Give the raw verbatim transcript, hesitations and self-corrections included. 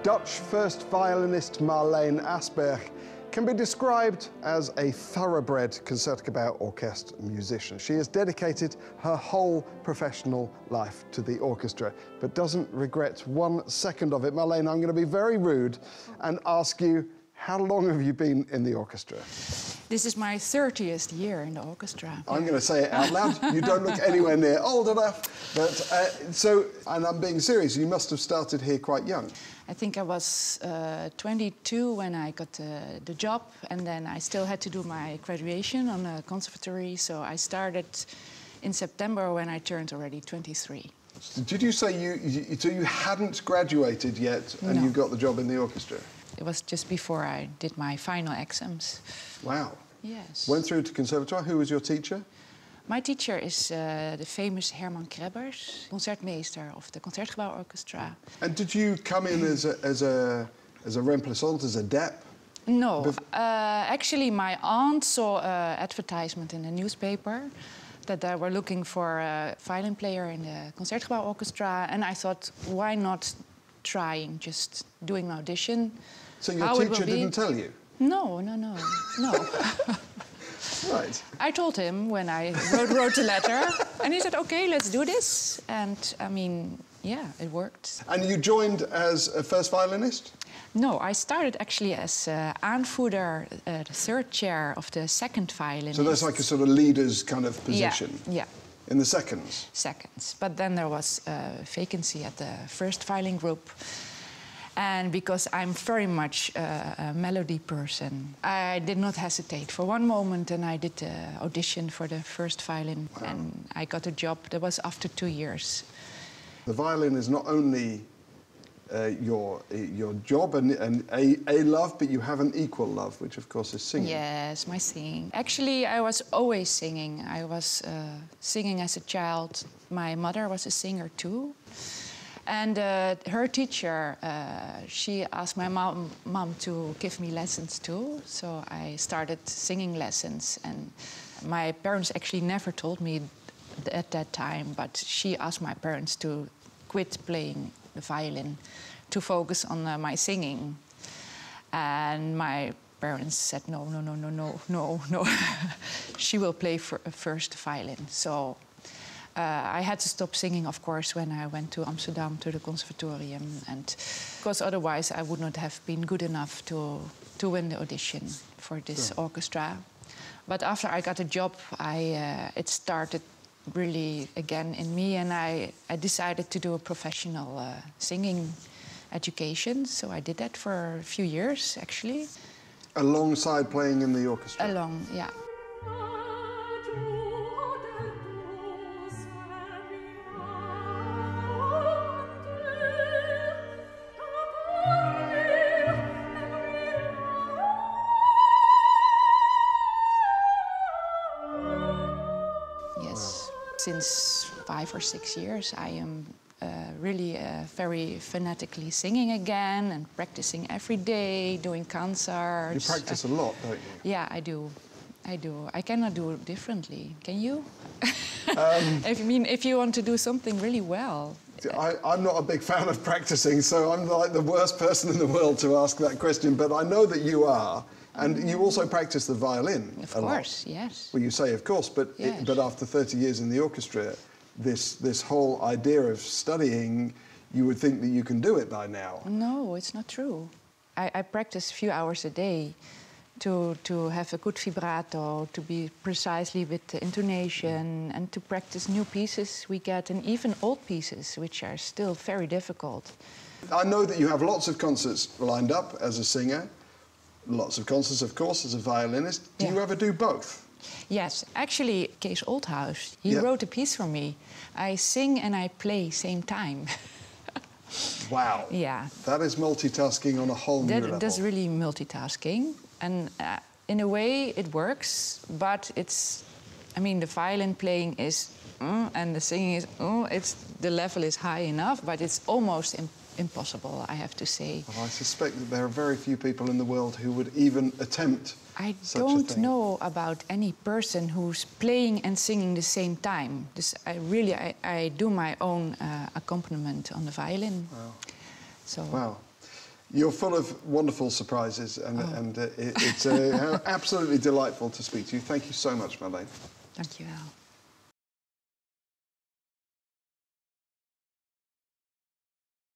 Dutch first violinist Marleen Asberg can be described as a thoroughbred Concertgebouworkest musician. She has dedicated her whole professional life to the orchestra, but doesn't regret one second of it. Marleen, I'm going to be very rude and ask you, how long have you been in the orchestra? This is my thirtieth year in the orchestra. I'm going to say it out loud. You don't look anywhere near old enough. But uh, so, and I'm being serious, you must have started here quite young. I think I was uh, twenty-two when I got uh, the job, and then I still had to do my graduation on a conservatory. So I started in September when I turned already twenty-three. Did you say you, you so you hadn't graduated yet and No. you got the job in the orchestra? It was just before I did my final exams. Wow. Yes. Went through to conservatoire. Who was your teacher? My teacher is uh, the famous Herman Krebbers, concertmeester of the Concertgebouworkest. And did you come in as a as a as a remplaçant, as a dep? No. Bef uh, actually, my aunt saw an advertisement in the newspaper that they were looking for a violin player in the Concertgebouworkest, and I thought, why not trying, just doing an audition? So your How it will teacher be. didn't tell you? No, no, no, no. Right. I told him when I wrote, wrote the letter, and he said, okay, let's do this. And I mean, yeah, it worked. And you joined as a first violinist? No, I started actually as uh, aanvoerder, uh, the third chair of the second violinist. So that's like a sort of leader's kind of position? Yeah, yeah. In the seconds? Seconds. But then there was a vacancy at the first violin group. And because I'm very much uh, a melody person, I did not hesitate for one moment, and I did the audition for the first violin. Wow. And I got a job. That was after two years. The violin is not only uh, your your job and, and a, a love, but you have an equal love, which of course is singing. Yes, my singing. Actually, I was always singing. I was uh, singing as a child. My mother was a singer too. And uh, her teacher, uh, she asked my mom, mom to give me lessons too. So I started singing lessons. And my parents actually never told me at that time, but she asked my parents to quit playing the violin to focus on uh, my singing. And my parents said, no, no, no, no, no, no, no. She will play for, uh, first violin. So Uh, I had to stop singing, of course, when I went to Amsterdam to the conservatorium, and because otherwise I would not have been good enough to to win the audition for this sure. orchestra. But after I got a job, I uh, it started really again in me, and I I decided to do a professional uh, singing education. So I did that for a few years, actually. Alongside playing in the orchestra. Along, yeah. Since five or six years, I am uh, really uh, very fanatically singing again and practicing every day, doing concerts. You practice uh, a lot, don't you? Yeah, I do. I do. I cannot do it differently. Can you? Um, if you mean, if you want to do something really well. I, I'm not a big fan of practicing, so I'm like the worst person in the world to ask that question. But I know that you are. And you also practice the violin Of a course, lot. yes. Well, you say of course, but yes. it, but after thirty years in the orchestra, this this whole idea of studying, you would think that you can do it by now. No, it's not true. I, I practice a few hours a day to to have a good vibrato, to be precisely with the intonation, and to practice new pieces we get, and even old pieces, which are still very difficult. I know that you have lots of concerts lined up as a singer. Lots of concerts, of course, as a violinist. Do yeah. you ever do both? Yes. Actually, Kees Oldhuis, he yeah. wrote a piece for me. I sing and I play same time. Wow. Yeah. That is multitasking on a whole that, new level. That's really multitasking. And uh, in a way, it works, but it's... I mean, the violin playing is... Mm, and the singing is... Mm, it's, the level is high enough, but it's almost impossible. Impossible, I have to say. Well, I suspect that there are very few people in the world who would even attempt I such don't a thing. know about any person who's playing and singing the same time. This, I really, I, I do my own uh, accompaniment on the violin. Wow. So. Wow. You're full of wonderful surprises, and, Oh. and uh, it, it's uh, absolutely delightful to speak to you. Thank you so much, Marleen. Dankjewel.